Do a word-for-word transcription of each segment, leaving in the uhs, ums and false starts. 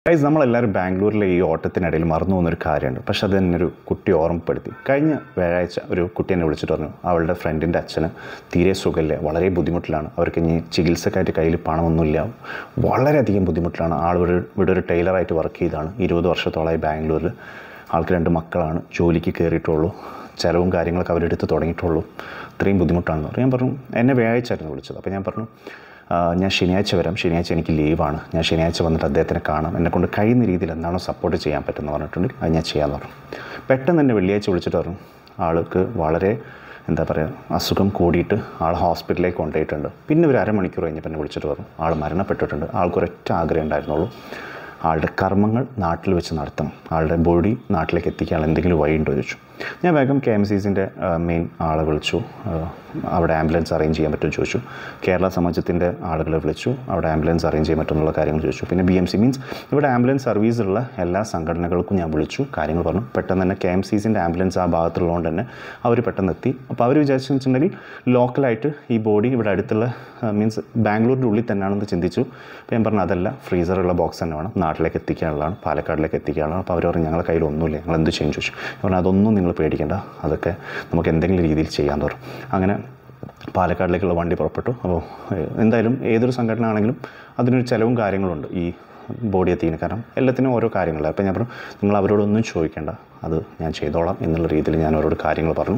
Guys, നമ്മളെല്ലാവരും ബാംഗ്ലൂരിലെ ഈ ഓട്ടത്തിനിടയിൽ മറന്നു പോകുന്നൊരു കാര്യമുണ്ട്. പക്ഷെ അത് തന്നെ ഒരു കുട്ടി ഓർമ്മപ്പെടുത്തി. കഴിഞ്ഞ വ്യാഴാഴ്ച ഒരു കുട്ടി എന്നെ വിളിച്ചിട്ട് പറഞ്ഞു, അവളുടെ ഫ്രണ്ടിൻ്റെ അച്ഛന് തീരെ സുഖമില്ല, വളരെ ബുദ്ധിമുട്ടിലാണ്, അവർക്ക് ഇനി ചികിത്സക്കായിട്ട് കയ്യിൽ പണമൊന്നുമില്ല, വളരെയധികം ബുദ്ധിമുട്ടിലാണ്. ആൾ ഒരു ഇവിടെ ഒരു ടൈലറായിട്ട് വർക്ക് ചെയ്താണ്, ഇരുപത് വർഷത്തോളമായി ബാംഗ്ലൂരിൽ. ആൾക്ക് രണ്ട് മക്കളാണ്, ജോലിക്ക് കയറിയിട്ടുള്ളൂ, ചിലവും കാര്യങ്ങളൊക്കെ അവരെടുത്ത് തുടങ്ങിയിട്ടുള്ളൂ, ഇത്രയും ബുദ്ധിമുട്ടാണെന്ന് പറഞ്ഞു. ഞാൻ പറഞ്ഞു, എന്നെ വ്യാഴാഴ്ചയായിരുന്നു വിളിച്ചത്. അപ്പോൾ ഞാൻ പറഞ്ഞു, ഞാൻ ശനിയാഴ്ച വരാം, ശനിയാഴ്ച എനിക്ക് ലീവാണ്, ഞാൻ ശനിയാഴ്ച വന്നിട്ട് അദ്ദേഹത്തിനെ കാണാം, എന്നെക്കൊണ്ട് കഴിയുന്ന രീതിയിൽ എന്താണോ സപ്പോർട്ട് ചെയ്യാൻ പറ്റുമെന്ന് പറഞ്ഞിട്ടുണ്ടെങ്കിൽ അത് ഞാൻ ചെയ്യാമെന്ന് പറഞ്ഞു. പെട്ടെന്ന് തന്നെ വെള്ളിയാഴ്ച വിളിച്ചിട്ട് പറഞ്ഞു, ആൾക്ക് വളരെ എന്താ പറയുക അസുഖം കൂടിയിട്ട് ആൾ ഹോസ്പിറ്റലിലേക്ക് കൊണ്ടുപോയിട്ടുണ്ട്. പിന്നെ ഒരു അരമണിക്കൂർ കഴിഞ്ഞപ്പോൾ എന്നെ വിളിച്ചിട്ട് പറഞ്ഞു, ആൾ മരണപ്പെട്ടിട്ടുണ്ട്. ആൾക്കൊരൊറ്റ ആഗ്രഹം ഉണ്ടായിരുന്നുള്ളൂ, ആളുടെ കർമ്മങ്ങൾ നാട്ടിൽ വെച്ച് നടത്തണം, ആളുടെ ബോഡി നാട്ടിലേക്ക് എത്തിക്കാൻ എന്തെങ്കിലും വഴിയുണ്ടോ ചോദിച്ചു. ഞാൻ വേഗം കെ എം സി സിൻ്റെ മെയിൻ ആളെ വിളിച്ചു, അവിടെ ആംബുലൻസ് അറേഞ്ച് ചെയ്യാൻ പറ്റുമോ ചോദിച്ചു. കേരള സമാജത്തിൻ്റെ ആളുകളെ വിളിച്ചു, അവിടെ ആംബുലൻസ് അറേഞ്ച് ചെയ്യാൻ പറ്റുമെന്നുള്ള കാര്യങ്ങൾ ചോദിച്ചു. പിന്നെ ബി എം സി മീൻസ് ഇവിടെ ആംബുലൻസ് സർവീസുള്ള എല്ലാ സംഘടനകൾക്കും ഞാൻ വിളിച്ചു, കാര്യങ്ങൾ പറഞ്ഞു. പെട്ടെന്ന് തന്നെ കെ എം സി സിൻ്റെ ആംബുലൻസ് ആ ഭാഗത്തുള്ളതുകൊണ്ട് തന്നെ അവർ പെട്ടെന്ന് എത്തി. അപ്പോൾ അവർ വിചാരിച്ചു വെച്ചിട്ടുണ്ടെങ്കിൽ ലോക്കലായിട്ട് ഈ ബോഡി ഇവിടെ അടുത്തുള്ള മീൻസ് ബാംഗ്ലൂരിൻ്റെ ഉള്ളിൽ തന്നെയാണെന്ന് ചിന്തിച്ചു. അപ്പോൾ ഞാൻ പറഞ്ഞു, അതല്ല, ഫ്രീസറുള്ള ബോക്സ് തന്നെ വേണം, നാട്ടിലേക്ക് എത്തിക്കാനുള്ളതാണ്, പാലക്കാടിലേക്ക് എത്തിക്കാനുള്ളതാണ്. അപ്പോൾ അവർ പറഞ്ഞു, ഞങ്ങളുടെ കയ്യിൽ ഒന്നുമില്ല, ഞങ്ങൾ എന്ത് ചെയ്യും ചോദിച്ചു. ഞാൻ പറഞ്ഞു, അതൊന്നും നിങ്ങൾ പേടിക്കേണ്ട, അതൊക്കെ നമുക്ക് എന്തെങ്കിലും രീതിയിൽ ചെയ്യാൻ തോറും. അങ്ങനെ പാലക്കാടിലേക്കുള്ള വണ്ടി പുറപ്പെട്ടു. അപ്പോൾ എന്തായാലും ഏതൊരു സംഘടന ആണെങ്കിലും അതിനൊരു ചിലവും കാര്യങ്ങളുണ്ട് ഈ ബോഡി എത്തിക്കുന്ന, കാരണം എല്ലാത്തിനും ഓരോ കാര്യങ്ങൾ. അപ്പോൾ ഞാൻ പറഞ്ഞു, നിങ്ങൾ അവരോടൊന്നും ചോദിക്കേണ്ട, അത് ഞാൻ ചെയ്തോളാം എന്നുള്ള രീതിയിൽ ഞാൻ അവരോട് കാര്യങ്ങൾ പറഞ്ഞു.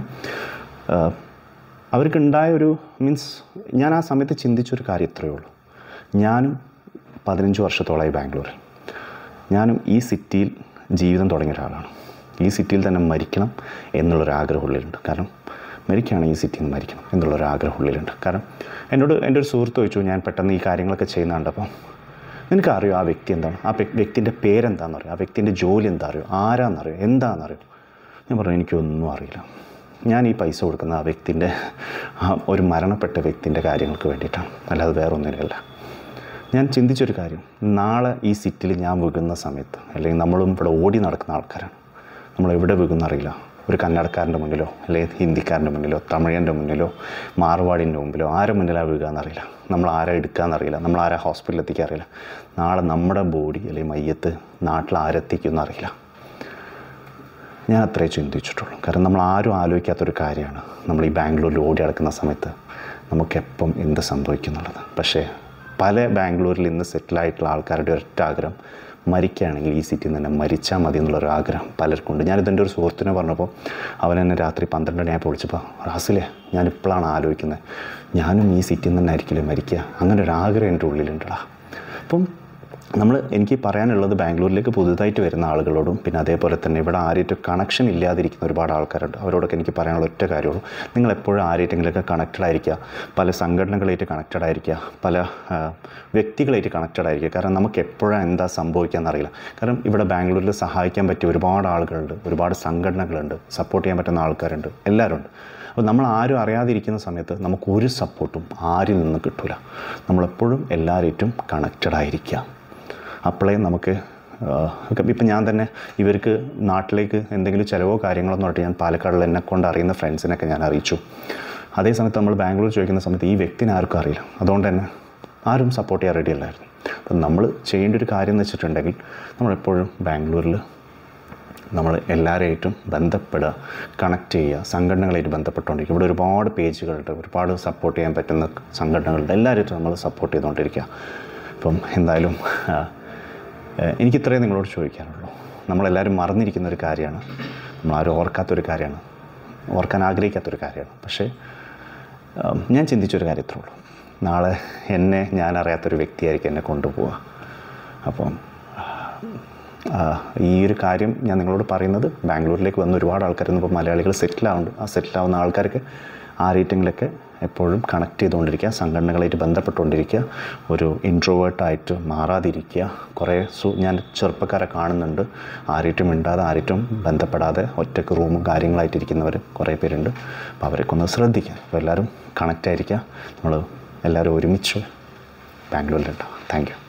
അവർക്കുണ്ടായ ഒരു മീൻസ് ഞാൻ ആ സമയത്ത് ചിന്തിച്ചൊരു കാര്യം ഇത്രയേ ഉള്ളൂ, ഞാനും പതിനഞ്ച് വർഷത്തോളമായി ബാംഗ്ലൂരിൽ, ഞാനും ഈ സിറ്റിയിൽ ജീവിതം തുടങ്ങിയ ഒരാളാണ്. ഈ സിറ്റിയിൽ തന്നെ മരിക്കണം എന്നുള്ളൊരാഗ്രഹം ഉള്ളിലുണ്ട്. കാരണം മരിക്കുകയാണെങ്കിൽ ഈ സിറ്റിയിൽ നിന്ന് മരിക്കണം എന്നുള്ളൊരാഗ്രഹം ഉള്ളിലുണ്ട്. കാരണം എന്നോട് എൻ്റെ ഒരു സുഹൃത്ത് ചോദിച്ചു, ഞാൻ പെട്ടെന്ന് ഈ കാര്യങ്ങളൊക്കെ ചെയ്യുന്നുണ്ട്, അപ്പം നിനക്കറിയോ ആ വ്യക്തി എന്താണ്, ആ വ്യക്തിൻ്റെ പേരെന്താണെന്ന് അറിയോ, ആ വ്യക്തിൻ്റെ ജോലി എന്താ അറിയോ, ആരാന്നറിയോ, എന്താണെന്നറിയോ. ഞാൻ പറഞ്ഞു, എനിക്കൊന്നും അറിയില്ല, ഞാൻ ഈ പൈസ കൊടുക്കുന്ന ആ വ്യക്തിൻ്റെ ഒരു മരണപ്പെട്ട വ്യക്തിൻ്റെ കാര്യങ്ങൾക്ക് വേണ്ടിയിട്ടാണ്, അല്ലാതെ വേറെ ഒന്നിനല്ല. ഞാൻ ചിന്തിച്ചൊരു കാര്യം, നാളെ ഈ സിറ്റിയിൽ ഞാൻ വീകുന്ന സമയത്ത്, അല്ലെങ്കിൽ നമ്മളും ഇവിടെ ഓടി നടക്കുന്ന ആൾക്കാരാണ്, നമ്മൾ എവിടെ വീകുന്ന അറിയില്ല. ഒരു കന്നഡക്കാരൻ്റെ മുന്നിലോ അല്ലെങ്കിൽ ഹിന്ദിക്കാരൻ്റെ മുന്നിലോ തമിഴൻ്റെ മുന്നിലോ മാർവാടിൻ്റെ മുമ്പിലോ ആരുടെ മുന്നിലാണ് വീകാന്നറിയില്ല, നമ്മൾ ആരാ എടുക്കാമെന്നറിയില്ല, നമ്മൾ ആരാ ഹോസ്പിറ്റലിൽ എത്തിക്കാറില്ല. നാളെ നമ്മുടെ ബോഡി അല്ലെങ്കിൽ മയ്യത്ത് നാട്ടിൽ ആരെത്തിക്കുമെന്ന് അറിയില്ല. ഞാൻ അത്രേ ചിന്തിച്ചിട്ടുള്ളൂ. കാരണം നമ്മൾ ആരും ആലോചിക്കാത്തൊരു കാര്യമാണ് നമ്മൾ ഈ ബാംഗ്ലൂരിൽ ഓടി നടക്കുന്ന സമയത്ത് നമുക്കെപ്പം എന്ത് സംഭവിക്കുന്നുള്ളത്. പക്ഷേ പല ബാംഗ്ലൂരിൽ ഇന്ന് സെറ്റിലായിട്ടുള്ള ആൾക്കാരുടെ ഒരൊറ്റ ആഗ്രഹം, മരിക്കുകയാണെങ്കിൽ ഈ സിറ്റിയിൽ നിന്ന് തന്നെ മരിച്ചാൽ മതി എന്നുള്ളൊരു ആഗ്രഹം പലർക്കുണ്ട്. ഞാനിതെൻ്റെ ഒരു സുഹൃത്തിനെ പറഞ്ഞപ്പോൾ അവൻ എന്നെ രാത്രി പന്ത്രണ്ട് മണിയായപ്പോൾ വിളിച്ചപ്പോൾ, റാസിലെ ഞാനിപ്പോഴാണ് ആലോചിക്കുന്നത്, ഞാനും ഈ സിറ്റിയിൽ നിന്ന് തന്നെ ആയിരിക്കില്ലേ മരിക്കുക, അങ്ങനെ ഒരു ആഗ്രഹം എൻ്റെ ഉള്ളിലുണ്ടടാ. അപ്പം നമ്മൾ എനിക്ക് പറയാനുള്ളത്, ബാംഗ്ലൂരിലേക്ക് പുതുതായിട്ട് വരുന്ന ആളുകളോടും പിന്നെ അതേപോലെ തന്നെ ഇവിടെ ആരെയും കണക്ഷൻ ഇല്ലാതിരിക്കുന്ന ഒരുപാട് ആൾക്കാരുണ്ട്, അവരോടൊക്കെ എനിക്ക് പറയാനുള്ള ഒറ്റ കാര്യമുള്ളൂ, നിങ്ങളെപ്പോഴും ആരെങ്കിലുമൊക്കെ കണക്റ്റഡ് ആയിരിക്കുക, പല സംഘടനകളായിട്ട് കണക്റ്റഡ് ആയിരിക്കുക, പല വ്യക്തികളായിട്ട് കണക്റ്റഡ് ആയിരിക്കുക. കാരണം നമുക്ക് എപ്പോഴും എന്താ സംഭവിക്കാമെന്നറിയില്ല. കാരണം ഇവിടെ ബാംഗ്ലൂരിൽ സഹായിക്കാൻ പറ്റിയ ഒരുപാട് ആളുകളുണ്ട്, ഒരുപാട് സംഘടനകളുണ്ട്, സപ്പോർട്ട് ചെയ്യാൻ പറ്റുന്ന ആൾക്കാരുണ്ട്, എല്ലാവരും ഉണ്ട്. അപ്പോൾ നമ്മൾ ആരും അറിയാതിരിക്കുന്ന സമയത്ത് നമുക്കൊരു സപ്പോർട്ടും ആരിൽ നിന്ന് കിട്ടില്ല. നമ്മളെപ്പോഴും എല്ലാവരായിട്ടും കണക്റ്റഡ് ആയിരിക്കുക. അപ്പോഴേ നമുക്ക് ഇപ്പം ഞാൻ തന്നെ ഇവർക്ക് നാട്ടിലേക്ക് എന്തെങ്കിലും ചിലവോ കാര്യങ്ങളോ എന്ന് പറഞ്ഞിട്ട് ഞാൻ പാലക്കാടിൽ എന്നെ കൊണ്ട് അറിയുന്ന ഫ്രണ്ട്സിനൊക്കെ ഞാൻ അറിയിച്ചു. അതേ സമയത്ത് നമ്മൾ ബാംഗ്ലൂർ ചോദിക്കുന്ന സമയത്ത് ഈ വ്യക്തിനെ ആർക്കും അറിയില്ല, അതുകൊണ്ട് തന്നെ ആരും സപ്പോർട്ട് ചെയ്യാൻ റെഡി അല്ലായിരുന്നു. അപ്പം നമ്മൾ ചെയ്യേണ്ട ഒരു കാര്യം എന്ന് വെച്ചിട്ടുണ്ടെങ്കിൽ, നമ്മളെപ്പോഴും ബാംഗ്ലൂരിൽ നമ്മൾ എല്ലാവരെയായിട്ടും ബന്ധപ്പെടുക, കണക്ട് ചെയ്യുക, സംഘടനകളായിട്ട് ബന്ധപ്പെട്ടുകൊണ്ടിരിക്കുക. ഇവിടെ ഒരുപാട് പേജുകളുണ്ട്, ഒരുപാട് സപ്പോർട്ട് ചെയ്യാൻ പറ്റുന്ന സംഘടനകളുണ്ട്, എല്ലാവരായിട്ടും നമ്മൾ സപ്പോർട്ട് ചെയ്തുകൊണ്ടിരിക്കുക. അപ്പം എന്തായാലും എനിക്കിത്രയും നിങ്ങളോട് ചോദിക്കാനുള്ളൂ. നമ്മളെല്ലാവരും മറന്നിരിക്കുന്ന ഒരു കാര്യമാണ്, നമ്മളാരും ഓർക്കാത്തൊരു കാര്യമാണ്, ഓർക്കാൻ ആഗ്രഹിക്കാത്തൊരു കാര്യമാണ്. പക്ഷേ ഞാൻ ചിന്തിച്ചൊരു കാര്യം ഇത്രേ ഉള്ളൂ, നാളെ എന്നെ ഞാൻ അറിയാത്തൊരു വ്യക്തിയായിരിക്കും എന്നെ കൊണ്ടുപോവുക. അപ്പം ഈ ഒരു കാര്യം ഞാൻ നിങ്ങളോട് പറയുന്നത്, ബാംഗ്ലൂരിലേക്ക് വന്ന ഒരുപാട് ആൾക്കാരൊന്നും ഇപ്പോൾ മലയാളികൾ സെറ്റിലാവുന്നുണ്ട്. ആ സെറ്റിലാവുന്ന ആൾക്കാർക്ക് ആ റേറ്റിങ്ങിലൊക്കെ എപ്പോഴും കണക്ട് ചെയ്തുകൊണ്ടിരിക്കുക, സംഘടനകളായിട്ട് ബന്ധപ്പെട്ടുകൊണ്ടിരിക്കുക, ഒരു ഇൻട്രോവേർട്ടായിട്ട് മാറാതിരിക്കുക. കുറേ സു ഞാൻ ചെറുപ്പക്കാരെ കാണുന്നുണ്ട്, ആരേറ്റും മിണ്ടാതെ ആരേറ്റും ബന്ധപ്പെടാതെ ഒറ്റയ്ക്ക് റൂമും കാര്യങ്ങളായിട്ടിരിക്കുന്നവർ കുറേ പേരുണ്ട്. അപ്പോൾ അവരൊക്കെ ഒന്ന് ശ്രദ്ധിക്കുക. അപ്പോൾ എല്ലാവരും കണക്റ്റായിരിക്കുക, നമ്മൾ എല്ലാവരും ഒരുമിച്ച് ബാംഗ്ലൂരിലുണ്ടാവും. Thank you.